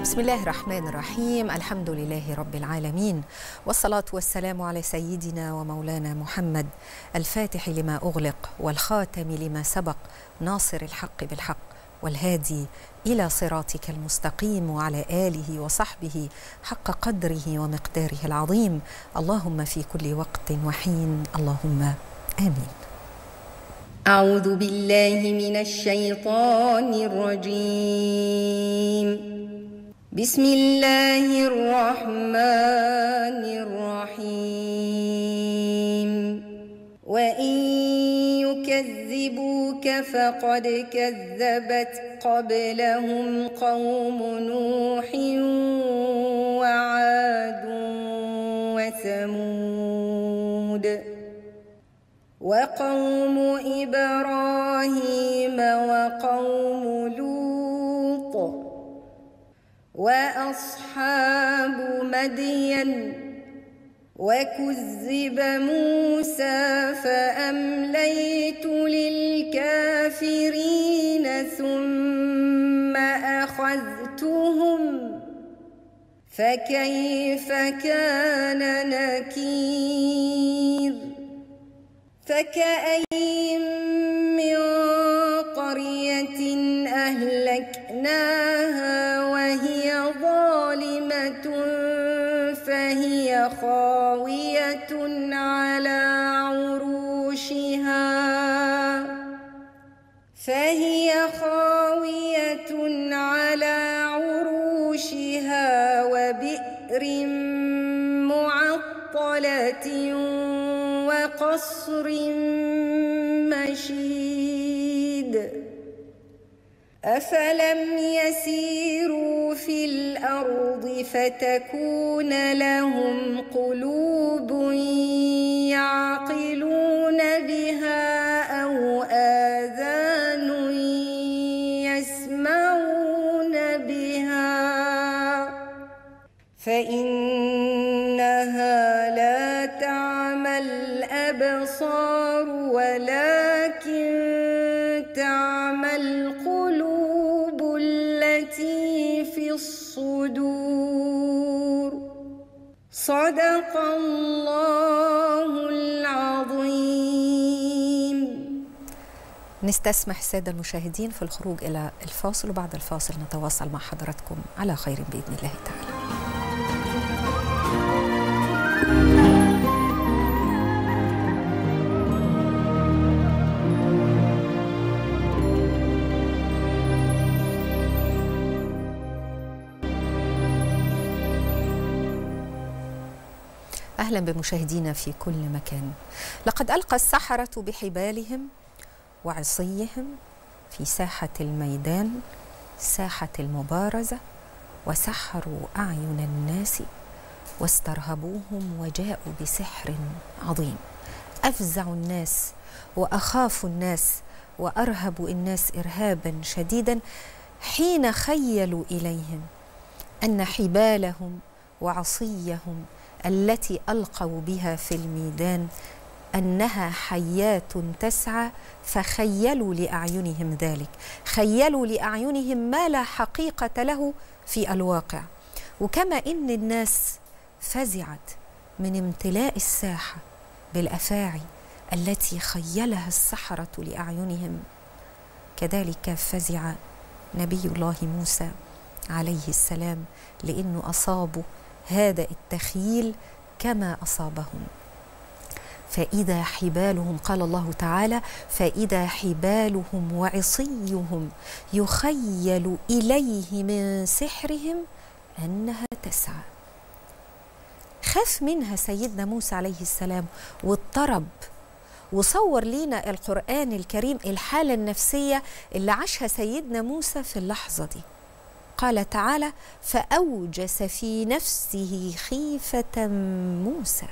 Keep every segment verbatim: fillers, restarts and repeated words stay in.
بسم الله الرحمن الرحيم. الحمد لله رب العالمين، والصلاة والسلام على سيدنا ومولانا محمد الفاتح لما أغلق والخاتم لما سبق، ناصر الحق بالحق والهادي إلى صراطك المستقيم، وعلى آله وصحبه حق قدره ومقداره العظيم. اللهم في كل وقت وحين، اللهم آمين. أعوذ بالله من الشيطان الرجيم. بسم الله الرحمن الرحيم. وإن يكذبوك فقد كذبت قبلهم قوم نوح وعاد وثمود وقوم إبراهيم وقوم لوط وأصحاب مدين وكذب موسى فأمليت للكافرين ثم أخذتهم فكيف كان نكير. فكأين من قرية أهلكناها وهي ظالمة فهي خاوية على عروشها فهي خاوية على عروشها وبئر معطلة وقصر مشيد. أفلم يسيروا في الأرض فتكون لهم قلوب يعقلون بها أو آذان يسمعون بها فإنها لا تعمى الأبصار ولكن تعمى القلوب التي في الصدور. صدق الله العظيم. نستسمح السادة المشاهدين في الخروج إلى الفاصل، وبعد الفاصل نتواصل مع حضراتكم على خير بإذن الله تعالى. أهلا بمشاهدينا في كل مكان. لقد ألقى السحرة بحبالهم وعصيهم في ساحة الميدان، ساحة المبارزة، وسحروا أعين الناس واسترهبوهم وجاءوا بسحر عظيم. أفزعوا الناس وأخافوا الناس وأرهبوا الناس إرهابا شديدا حين خيلوا إليهم أن حبالهم وعصيهم التي ألقوا بها في الميدان أنها حيات تسعى، فخيلوا لأعينهم ذلك، خيلوا لأعينهم ما لا حقيقة له في الواقع. وكما إن الناس فزعت من امتلاء الساحة بالأفاعي التي خيلها السحرة لأعينهم، كذلك فزع نبي الله موسى عليه السلام لأنه أصابه هذا التخيل كما أصابهم. فإذا حبالهم، قال الله تعالى: فإذا حبالهم وعصيهم يخيل إليه من سحرهم أنها تسعى. خاف منها سيدنا موسى عليه السلام واضطرب، وصور لنا القرآن الكريم الحالة النفسية اللي عاشها سيدنا موسى في اللحظة دي. قال تعالى: فأوجس في نفسه خيفة موسى.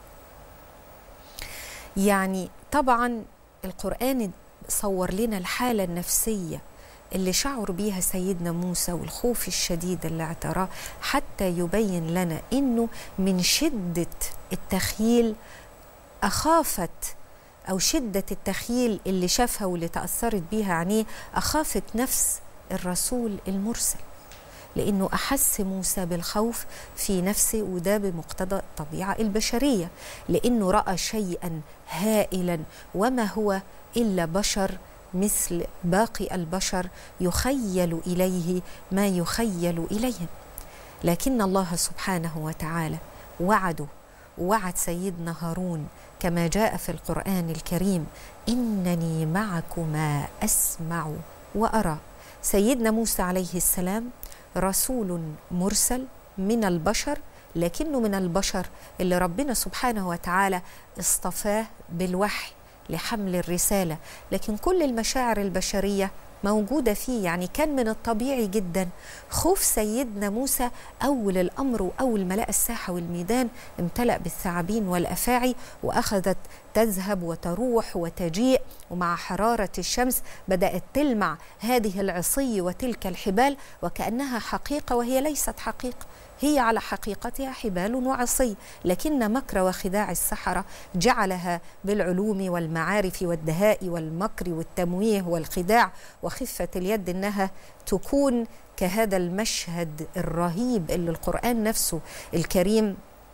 يعني طبعا القرآن صور لنا الحالة النفسية اللي شعر بيها سيدنا موسى والخوف الشديد اللي اعتراه، حتى يبين لنا إنه من شدة التخيل أخافت أو شدة التخيل اللي شافها واللي تأثرت بيها عينيه، أخافت نفس الرسول المرسل. لأنه أحس موسى بالخوف في نفسه، وده بمقتضى الطبيعة البشرية، لأنه رأى شيئا هائلا وما هو إلا بشر مثل باقي البشر يخيل إليه ما يخيل إليهم. لكن الله سبحانه وتعالى وعده، وعد سيدنا هارون كما جاء في القرآن الكريم: إنني معكما أسمع وأرى. سيدنا موسى عليه السلام رسول مرسل من البشر، لكنه من البشر اللي ربنا سبحانه وتعالى اصطفاه بالوحي لحمل الرسالة، لكن كل المشاعر البشرية موجودة فيه. يعني كان من الطبيعي جدا خوف سيدنا موسى أول الأمر وأول ما لقى الساحة والميدان امتلأ بالثعابين والأفاعي، وأخذت تذهب وتروح وتجيء، ومع حرارة الشمس بدأت تلمع هذه العصي وتلك الحبال وكأنها حقيقة وهي ليست حقيقة، هي على حقيقتها حبال وعصي، لكن مكر وخداع السحرة جعلها بالعلوم والمعارف والدهاء والمكر والتمويه والخداع وخفة اليد إنها تكون كهذا المشهد الرهيب اللي القرآن نفسه الكريم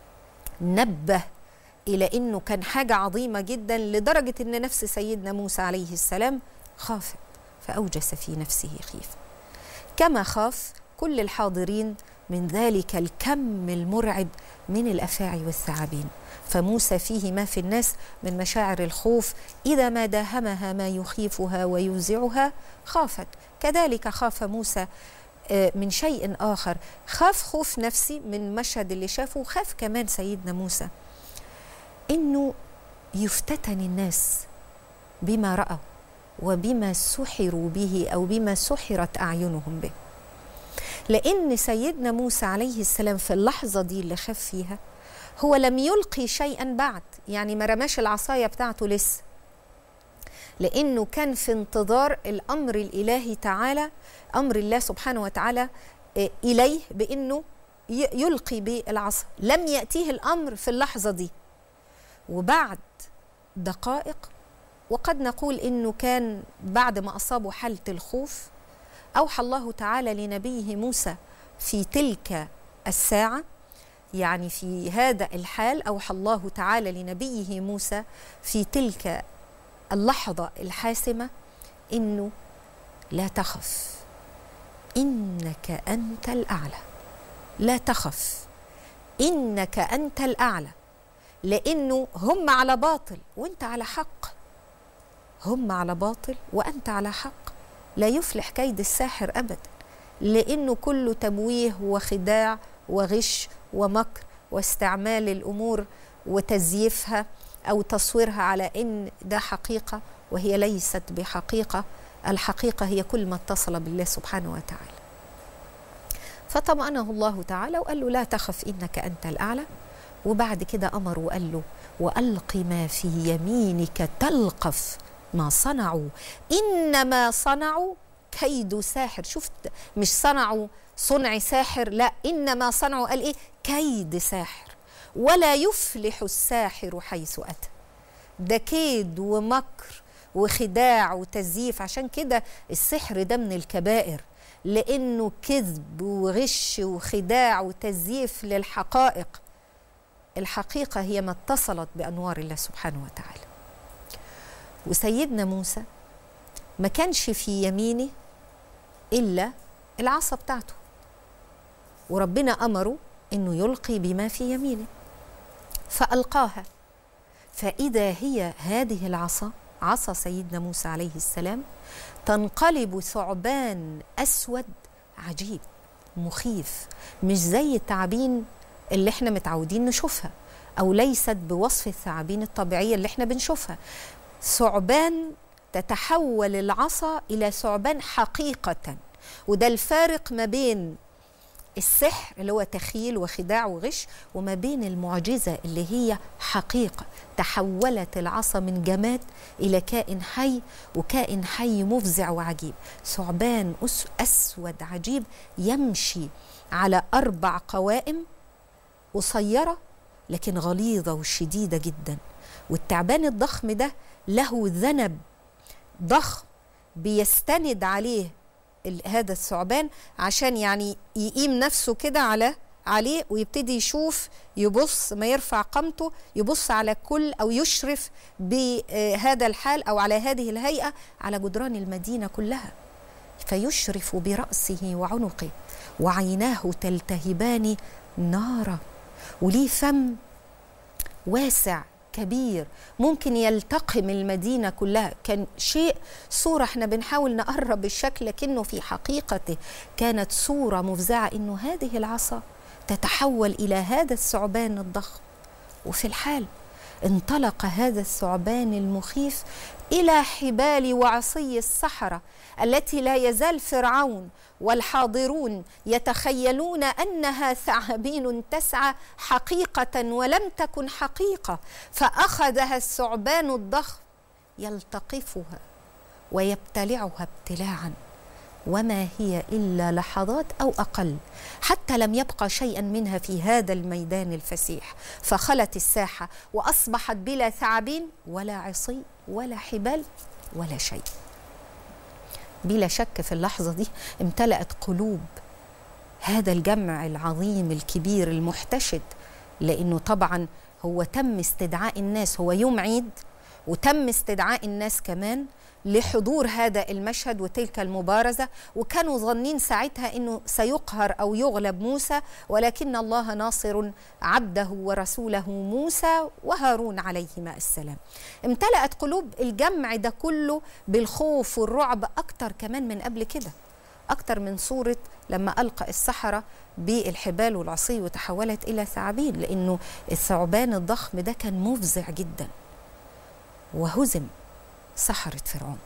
نبه إلى إنه كان حاجة عظيمة جدا، لدرجة إن نفس سيدنا موسى عليه السلام خافت فأوجس في نفسه خيفة، كما خاف كل الحاضرين من ذلك الكم المرعب من الأفاعي والثعابين. فموسى فيه ما في الناس من مشاعر الخوف، إذا ما داهمها ما يخيفها ويوزعها خافت. كذلك خاف موسى من شيء آخر، خاف خوف نفسي من مشهد اللي شافه، خاف كمان سيدنا موسى إنه يفتتن الناس بما رأوا وبما سحروا به أو بما سحرت أعينهم به، لأن سيدنا موسى عليه السلام في اللحظة دي اللي خاف فيها هو لم يلقي شيئا بعد، يعني ما رماش العصاية بتاعته لسه، لأنه كان في انتظار الأمر الإلهي تعالى، أمر الله سبحانه وتعالى إليه بأنه يلقي بالعصا. لم يأتيه الأمر في اللحظة دي، وبعد دقائق، وقد نقول إنه كان بعد ما أصابه حالة الخوف، أوحى الله تعالى لنبيه موسى في تلك الساعة، يعني في هذا الحال أوحى الله تعالى لنبيه موسى في تلك اللحظة الحاسمة إنه لا تخف إنك أنت الأعلى، لا تخف إنك أنت الأعلى، لأنه هم على باطل وأنت على حق، هم على باطل وأنت على حق، لا يفلح كيد الساحر أبدا، لأنه كله تمويه وخداع وغش ومكر واستعمال الأمور وتزييفها أو تصويرها على إن ده حقيقة وهي ليست بحقيقة. الحقيقة هي كل ما اتصل بالله سبحانه وتعالى. فطمأنه الله تعالى وقال له لا تخف إنك أنت الأعلى، وبعد كده أمر وقال له وألق ما في يمينك تلقف ما صنعوا إنما صنعوا كيد ساحر. شفت، مش صنعوا صنع ساحر، لا، إنما صنعوا قال إيه؟ كيد ساحر، ولا يفلح الساحر حيث أتى. ده كيد ومكر وخداع وتزييف. عشان كده السحر ده من الكبائر، لأنه كذب وغش وخداع وتزييف للحقائق. الحقيقة هي ما اتصلت بأنوار الله سبحانه وتعالى. وسيدنا موسى ما كانش في يمينه إلا العصا بتاعته، وربنا أمره إنه يلقي بما في يمينه، فألقاها، فإذا هي هذه العصا، عصا سيدنا موسى عليه السلام، تنقلب ثعبان أسود عجيب مخيف، مش زي الثعابين اللي احنا متعودين نشوفها، أو ليست بوصف الثعابين الطبيعية اللي احنا بنشوفها. ثعبان تتحول العصا إلى ثعبان حقيقة، وده الفارق ما بين السحر اللي هو تخيل وخداع وغش وما بين المعجزة اللي هي حقيقة. تحولت العصا من جماد إلى كائن حي، وكائن حي مفزع وعجيب. ثعبان أسود عجيب يمشي على أربع قوائم قصيرة لكن غليظة وشديدة جدا. والتعبان الضخم ده له ذنب ضخم بيستند عليه هذا الثعبان عشان يعني يقيم نفسه كده على عليه ويبتدي يشوف، يبص ما يرفع قامته، يبص على كل أو يشرف بهذا الحال أو على هذه الهيئة على جدران المدينة كلها، فيشرف برأسه وعنقه وعيناه تلتهبان نارا، وليه فم واسع كبير ممكن يلتقم المدينة كلها. كان شيء صورة احنا بنحاول نقرب الشكل لكنه في حقيقته كانت صورة مفزعة، انه هذه العصا تتحول إلى هذا الثعبان الضخم. وفي الحال انطلق هذا الثعبان المخيف إلى حبال وعصي السحرة التي لا يزال فرعون والحاضرون يتخيلون أنها ثعابين تسعى حقيقة ولم تكن حقيقة، فأخذها الثعبان الضخم يلتقفها ويبتلعها ابتلاعا، وما هي إلا لحظات أو أقل، حتى لم يبقى شيئا منها في هذا الميدان الفسيح، فخلت الساحة وأصبحت بلا ثعابين ولا عصي ولا حبال ولا شيء. بلا شك في اللحظة دي امتلأت قلوب هذا الجمع العظيم الكبير المحتشد، لأنه طبعا هو تم استدعاء الناس، هو يوم عيد وتم استدعاء الناس كمان لحضور هذا المشهد وتلك المبارزة، وكانوا ظنين ساعتها أنه سيقهر أو يغلب موسى، ولكن الله ناصر عبده ورسوله موسى وهارون عليهما السلام. امتلأت قلوب الجمع ده كله بالخوف والرعب أكتر كمان من قبل كده، أكتر من صورة لما ألقى السحرة بالحبال والعصي وتحولت إلى ثعابين، لأنه الثعبان الضخم ده كان مفزع جدا. وهزم سحرة فرعون،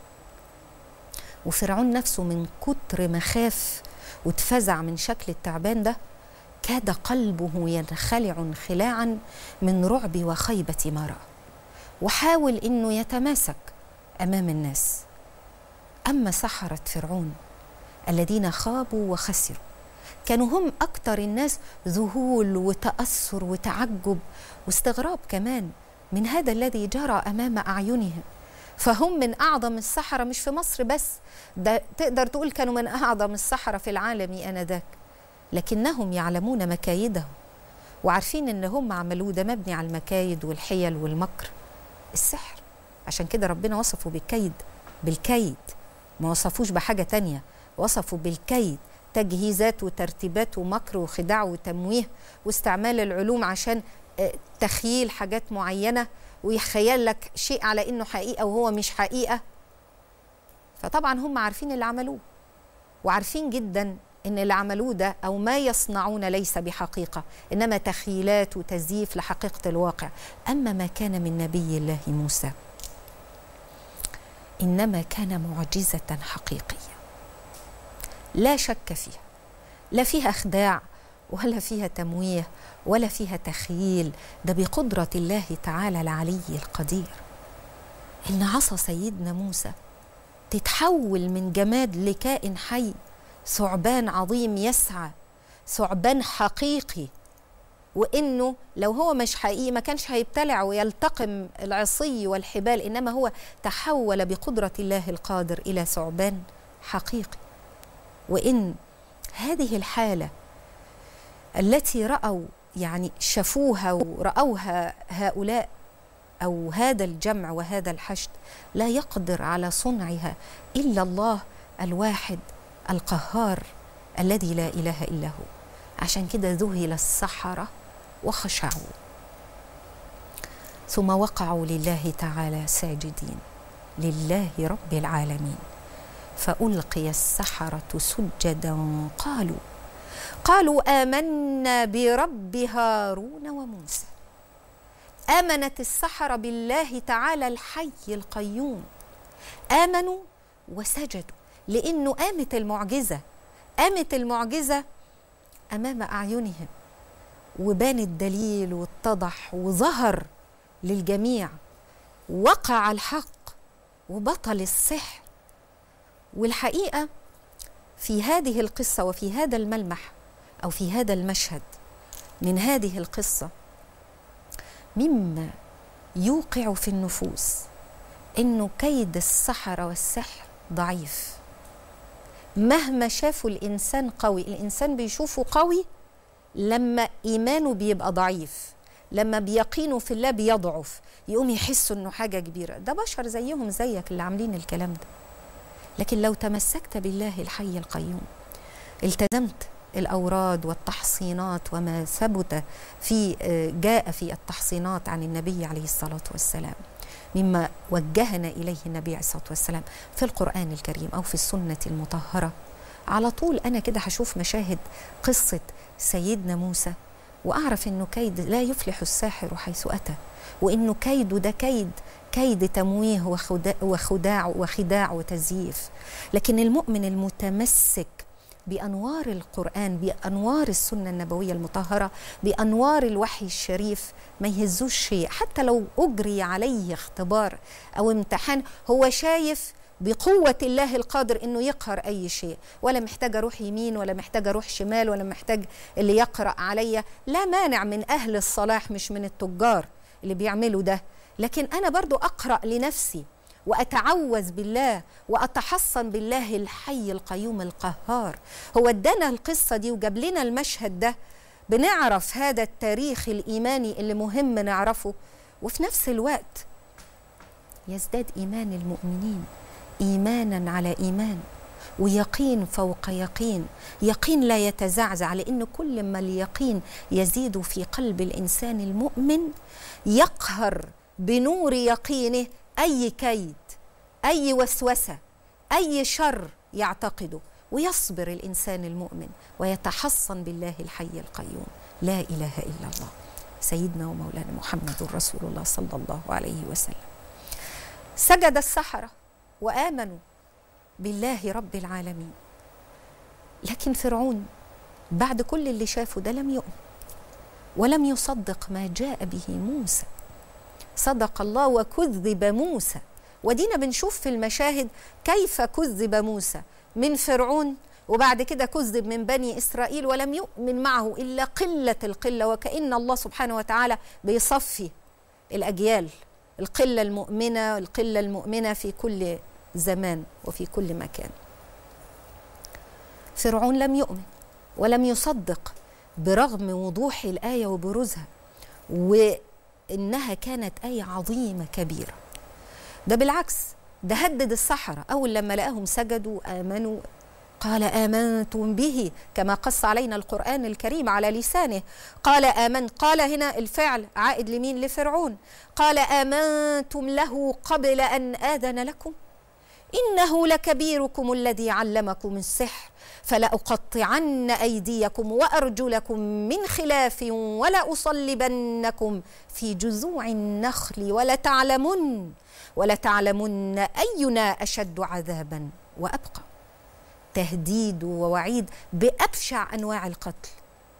وفرعون نفسه من كتر ما خاف واتفزع من شكل التعبان ده كاد قلبه ينخلع انخلاعا من رعب وخيبة ما رأى، وحاول انه يتماسك امام الناس. اما سحرة فرعون الذين خابوا وخسروا كانوا هم اكتر الناس ذهول وتأثر وتعجب واستغراب كمان من هذا الذي جرى امام اعينهم. فهم من أعظم السحرة مش في مصر بس، ده تقدر تقول كانوا من أعظم السحرة في العالم آنذاك، لكنهم يعلمون مكايدهم وعارفين إن هم عملوه ده مبني على المكايد والحيل والمكر، السحر. عشان كده ربنا وصفه بالكيد، بالكيد، ما وصفوش بحاجة تانية، وصفوا بالكيد، تجهيزات وترتيبات ومكر وخداع وتمويه واستعمال العلوم عشان تخييل حاجات معينة ويخيل لك شيء على إنه حقيقة وهو مش حقيقة. فطبعا هم عارفين اللي عملوه، وعارفين جدا إن اللي عملوه ده أو ما يصنعون ليس بحقيقة، إنما تخيلات وتزييف لحقيقة الواقع. أما ما كان من نبي الله موسى إنما كان معجزة حقيقية لا شك فيها، لا فيها خداع ولا فيها تمويه ولا فيها تخييل، ده بقدرة الله تعالى العلي القدير. إن عصا سيدنا موسى تتحول من جماد لكائن حي، ثعبان عظيم يسعى، ثعبان حقيقي، وإنه لو هو مش حقيقي ما كانش هيبتلع ويلتقم العصي والحبال، إنما هو تحول بقدرة الله القادر إلى ثعبان حقيقي. وإن هذه الحالة التي رأوا يعني شافوها ورأوها هؤلاء أو هذا الجمع وهذا الحشد لا يقدر على صنعها إلا الله الواحد القهار الذي لا إله إلا هو. عشان كده ذهل السحرة وخشعوا، ثم وقعوا لله تعالى ساجدين لله رب العالمين، فألقي السحرة سجدا قالوا قالوا آمنا برب هارون وموسى. آمنت السحرة بالله تعالى الحي القيوم، آمنوا وسجدوا لأنه قامت المعجزة، قامت المعجزة أمام أعينهم، وبان الدليل واتضح وظهر للجميع، وقع الحق وبطل السحر. والحقيقة في هذه القصة وفي هذا الملمح أو في هذا المشهد من هذه القصة مما يوقع في النفوس إنه كيد السحرة والسحر ضعيف، مهما شافوا الإنسان قوي، الإنسان بيشوفه قوي لما إيمانه بيبقى ضعيف، لما بيقينه في الله بيضعف، يقوم يحسوا إنه حاجة كبيرة. ده بشر زيهم زيك اللي عاملين الكلام ده. لكن لو تمسكت بالله الحي القيوم، التزمت الأوراد والتحصينات وما ثبت في جاء في التحصينات عن النبي عليه الصلاة والسلام مما وجهنا إليه النبي عليه الصلاة والسلام في القرآن الكريم أو في السنة المطهرة، على طول أنا كده هشوف مشاهد قصة سيدنا موسى وأعرف إنه كيد لا يفلح الساحر حيث أتى، وإنه كيده ده كيد كيد تمويه وخداع, وخداع, وخداع وتزييف. لكن المؤمن المتمسك بأنوار القرآن، بأنوار السنة النبوية المطهرة، بأنوار الوحي الشريف، ما يهزوش شيء. حتى لو أجري عليه اختبار أو امتحان، هو شايف بقوة الله القادر إنه يقهر أي شيء، ولا محتاج أروح يمين ولا محتاج أروح شمال ولا محتاج اللي يقرأ عليا. لا مانع من أهل الصلاح مش من التجار اللي بيعملوا ده، لكن أنا برضو أقرأ لنفسي وأتعوذ بالله وأتحصن بالله الحي القيوم القهار. هو ادانا القصة دي وجاب لنا المشهد ده، بنعرف هذا التاريخ الإيماني اللي مهم نعرفه، وفي نفس الوقت يزداد إيمان المؤمنين إيمانا على إيمان، ويقين فوق يقين، يقين لا يتزعزع، لأن كل ما اليقين يزيد في قلب الإنسان المؤمن يقهر بنور يقينه أي كيد، أي وسوسة، أي شر يعتقده، ويصبر الإنسان المؤمن ويتحصن بالله الحي القيوم. لا إله إلا الله سيدنا ومولانا محمد رسول الله صلى الله عليه وسلم. سجد السحرة وآمنوا بالله رب العالمين، لكن فرعون بعد كل اللي شافه ده لم يؤمن ولم يصدق ما جاء به موسى. صدق الله وكذب موسى. ودينا بنشوف في المشاهد كيف كذب موسى من فرعون، وبعد كده كذب من بني إسرائيل ولم يؤمن معه إلا قلة القلة. وكأن الله سبحانه وتعالى بيصفي الأجيال، القلة المؤمنة القلة المؤمنة في كل زمان وفي كل مكان. فرعون لم يؤمن ولم يصدق برغم وضوح الآية وبروزها، وإنها كانت آية عظيمة كبيرة. ده بالعكس، ده هدد السحرة. أول لما لقاهم سجدوا آمنوا قال آمنتم به، كما قص علينا القرآن الكريم على لسانه. قال آمن، قال هنا الفعل عائد لمين؟ لفرعون. قال آمنتم له قبل أن آذن لكم إنه لكبيركم الذي علمكم السحر فلأقطعن أيديكم وأرجلكم من خلاف ولأصلبنكم في جذوع النخل ولتعلمن ولتعلمن أينا أشد عذابا وأبقى. تهديد ووعيد بأبشع أنواع القتل.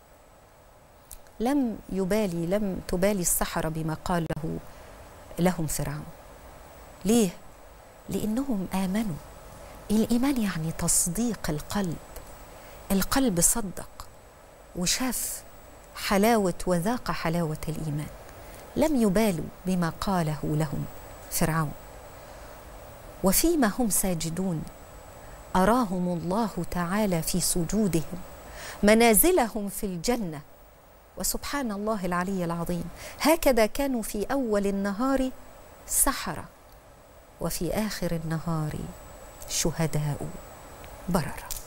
لم يبالي لم تبالي السحرة بما قاله لهم فرعون. ليه؟ لأنهم آمنوا. الإيمان يعني تصديق القلب. القلب صدق وشاف حلاوة وذاق حلاوة الإيمان. لم يبالوا بما قاله لهم فرعون. وفيما هم ساجدون أراهم الله تعالى في سجودهم منازلهم في الجنة. وسبحان الله العلي العظيم، هكذا كانوا في أول النهار سحرة وفي آخر النهار شهداء بررة.